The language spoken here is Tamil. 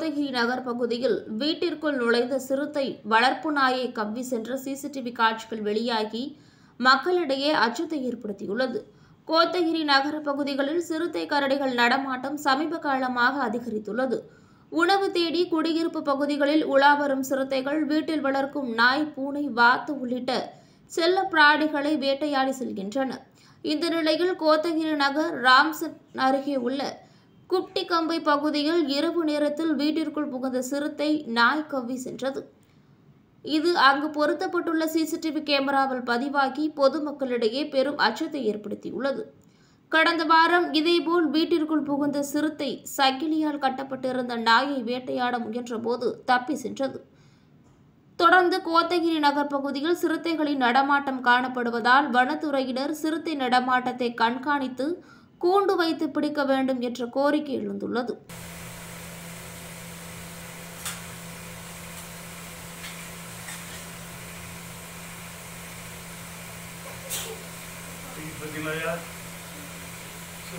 கோத்தகிரி நகர் பகுதியில் வீட்டிற்குள் நுழைந்த சிறுத்தை வளர்ப்பு நாயை கவ்வி சென்ற சிசிடிவி காட்சிகள் வெளியாகி மக்களிடையே அச்சத்தை ஏற்படுத்தியுள்ளது. கோத்தகிரி நகர பகுதிகளில் சிறுத்தை கரடிகள் நடமாட்டம் சமீப காலமாக அதிகரித்துள்ளது. உணவு தேடி குடியிருப்பு பகுதிகளில் உலா வரும் சிறுத்தைகள் வீட்டில் வளர்க்கும் நாய், பூனை, வாத்து உள்ளிட்ட செல்ல பிராணிகளை வேட்டையாடி செல்கின்றன. இந்த நிலையில் கோத்தகிரி நகர் ராம்சன் அருகே உள்ள குப்டிகம்பை பகுதியில் இரவு நேரத்தில் வீட்டிற்குள் புகுந்த சிறுத்தை நாய் கவ்வி சென்றது. இது அங்கு பொருத்தப்பட்டுள்ள சிசிடிவி கேமராவில் பதிவாகி பொதுமக்களிடையே பெரும் அச்சத்தை ஏற்படுத்தியுள்ளது. கடந்த வாரம் இதேபோல் வீட்டிற்குள் புகுந்த சிறுத்தை சங்கிலியால் கட்டப்பட்டிருந்த நாயை வேட்டையாட முயன்றபோது தப்பி சென்றது. தொடர்ந்து கோத்தகிரி நகர் பகுதியில் சிறுத்தைகளின் நடமாட்டம் காணப்படுவதால் வனத்துறையினர் சிறுத்தை நடமாட்டத்தை கண்காணித்து கூண்டு வைத்து பிடிக்க வேண்டும் என்ற கோரிக்கை எழுந்துள்ளது. Looking like that?